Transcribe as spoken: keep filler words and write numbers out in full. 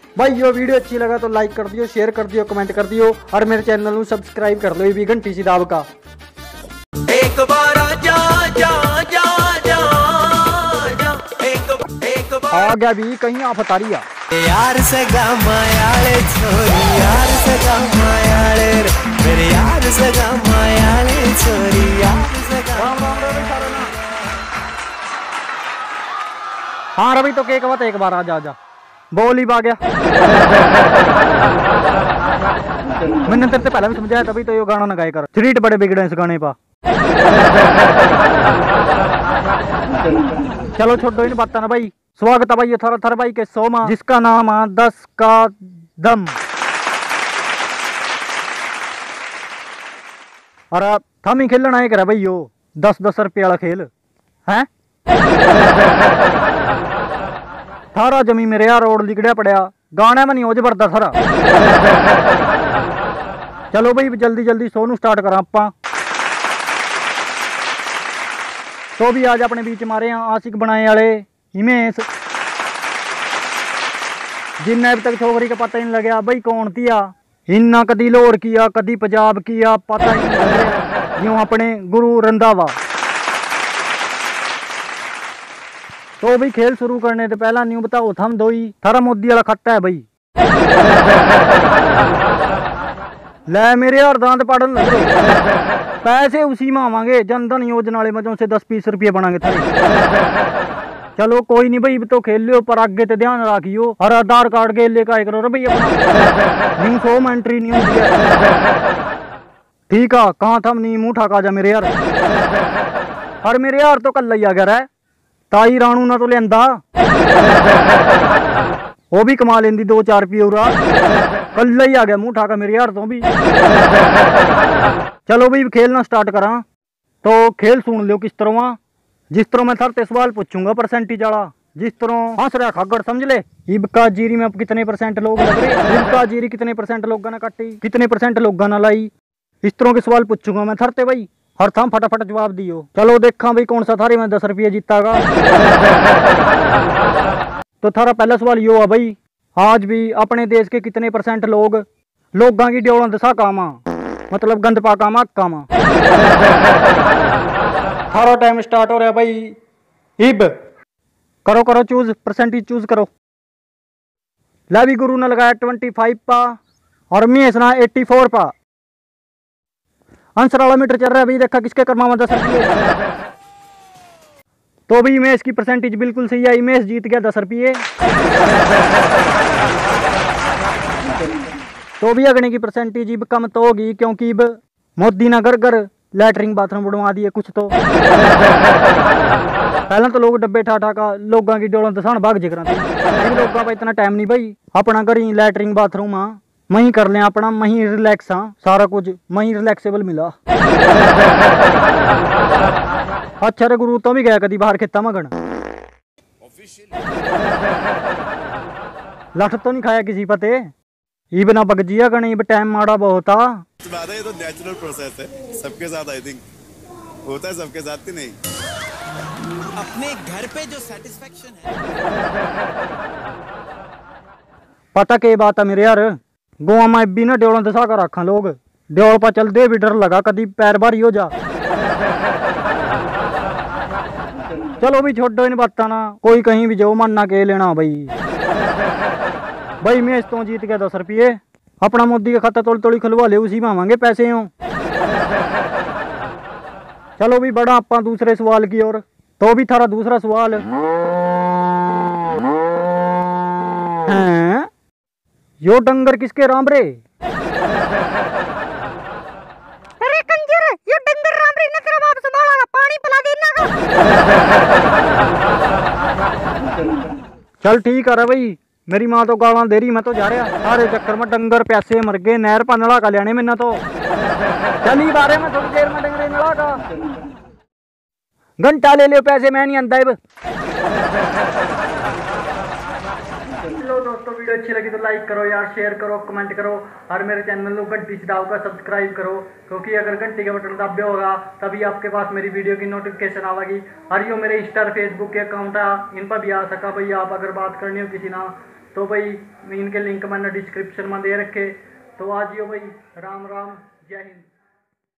भाई यो वीडियो अच्छी लगा तो लाइक कर दियो, शेयर कर दियो, कमेंट कर दियो और मेरे चैनल को सब्सक्राइब कर लो। ये भी घंटी सी दाब का एक बार जा जा जा जा जा एक एक बार आ गया भी कहीं आफत आ रही है यार से गमायाले छोरी यार से गमायाले मेरे यार से गमायाले छोरी यार से गमायाले। हाँ रवि तो केक बात एक बार आ जा आ जा बोल ही पा गया। मैंने तेरे से पहले भी समझाया तभी तो ये गाना ना गाए कर, स्ट्रीट बड़े बिगड़े इस गाने पा। चलो छोड़ो इन बात ना भाई। स्वागत है भाई थर थर भाई के शो में जिसका नाम है दस का दम। और थम ही खेलना है करा भाई यो दस दस रुपये वाला खेल है। थारा जमी मेरे यार रोड लिगड़िया पड़िया गाने में नहीं हो जबरदस्त सारा। चलो भाई जल्दी जल्दी शो नू स्टार्ट करा आपा। तो भी आज अपने बीच मारे हैं आशिक बनाए वाले हिमेश, जिन्हें अभी तक छोकरी का पता ही नहीं लगा भाई कौन थिया। इन्ना कदी लाहौर किया कदी पंजाब किया पता ही नहीं लगा यूं अपने गुरु रंधावा। तो भाई खेल शुरू करने से पहला न्यू बताओ थम दो ही थारा मोदी वाला खट्टा है भाई। ले मेरे यार दांत पाड़न लग रहे पैसे उसी में आवांगे जनधन योजना वाले मजों से दस बीस रुपये बनाएंगे थारे। चलो कोई नहीं भाई तो खेल लियो पर आगे तो ध्यान रखियो और आधार कार्ड के लेकर करो रे भाई अपना न्यू सो में एंट्री न्यू ठीक है। कहाँ थम नहीं मुंह ठाका जा मेरे यार। और मेरे यार तो कल ही आ गया है ताई रानू ना तो लेंदा वो भी कमा लेंदी दो चार पियोरा कल ही आ गया मुंह ठाका मेरे यार तो भी। चलो भाई खेलना स्टार्ट करा तो खेल सुन लो किस तरह। जिस तरह मैं थरते सवाल पूछूंगा परसेंटेज वाला जिस तरह हंस रहा खागड़ समझ ले। इबका जीरी में कितने परसेंट लोग लग रहे, इबका जीरी कितने परसेंट लोगों ने काटी, कितने परसेंट लोगों ने लाई, इस तरह के सवाल पूछूंगा मैं थरते भाई हर थाम फटाफट जवाब दियो। चलो देखा भाई कौन सा थारे में दस रुपये जीतागा। तो थारा पहला सवाल यो है भाई आज भी अपने देश के कितने परसेंट लोग लोगों की ड्योलन दशा कामा मतलब गंद पा कामा कामा। थारा टाइम स्टार्ट हो रहा है भाई। इब करो करो चूज परसेंटेज चूज करो। लावी गुरु ने लगाया ट्वेंटी फाइव पा और महेश ना एट्टी फोर पा। आंसर वाला मीटर चल रहा है भाई देखा किसके कर्मा में दस रुपये। तो भाई इमेश की परसेंटेज बिल्कुल सही है, इमेश जीत गया दस रुपये। तो भी अगने की परसेंटेज इब कम तो होगी क्योंकि इब मोदी ने घर घर लैटरिंग बाथरूम बनवा दिए कुछ तो। पहले तो लोग डब्बे ठा ठा का लोगों की डोलों दसान भाग जिकरा थे लोगों का इतना टाइम नहीं भाई अपना घर ही लैटरिंग बाथरूम हाँ मही कर लें अपना मही रिलैक्स हाँ सारा कुछ मही रिलैक्सेबल मिला। अच्छा रे गुरु तो भी गया कदी बाहर खेता मगन लठ तो नहीं खाया किसी पते इब ना बगजिया गण इब टाइम माड़ा बहुत आ। ये तो नेचुरल प्रोसेस है सबके साथ आई थिंक होता है सबके साथ ही नहीं अपने घर पे जो सेटिस्फेक्शन है। पता के बात है मेरे यार गोवा में भी ना ड्योल दशा कर रखा लोग ड्योल पर चल दे भी डर लगा कदी पैर बारी हो जा। चलो भी छोड़ो इन बात ना कोई कहीं भी जाओ मानना के लेना भाई। भाई मैच तो जीत गया दस रुपये अपना मोदी का खाता तोड़ी तोड़ी खुलवा ले उसी में आवांगे पैसे हो। चलो भी बड़ा अपा दूसरे सवाल की ओर। तो भी थारा दूसरा सवाल है यो डंगर किसके राम रे। अरे कंजर यो डंगर राम रे ने तेरा बाप संभाला पानी पिला देना का। चल ठीक है भाई मेरी माँ तो गाला दे रही मैं तो जा रहा सारे चक्कर में डंगर प्यासे मर गए नहर पर नला का लियाने मैंने तो चली बारे में थोड़ी देर में डंगरे नला का घंटा ले लियो पैसे मैं नहीं आंदा। दोस्तों वीडियो अच्छी लगी तो लाइक करो यार शेयर करो कमेंट करो और मेरे चैनल को घंटी से दाव का सब्सक्राइब करो क्योंकि अगर घंटी का बटन दबे होगा तभी आपके पास मेरी वीडियो की नोटिफिकेशन आवेगी। और यो मेरे इंस्टा फेसबुक के अकाउंट है इन पर भी आ सका भाई आप अगर बात करनी हो किसी ना तो भाई इनके लिंक मैंने डिस्क्रिप्शन में दे रखे, तो आ जियो भाई। राम राम, जय हिंद।